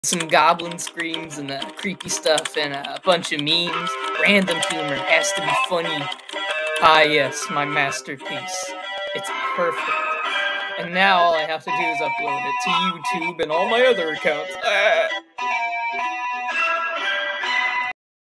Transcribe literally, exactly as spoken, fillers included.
some goblin screams and uh, creepy stuff and uh, a bunch of memes. Random humor has to be funny. Ah, yes, my masterpiece. It's perfect. And now all I have to do is upload it to YouTube and all my other accounts. Ah.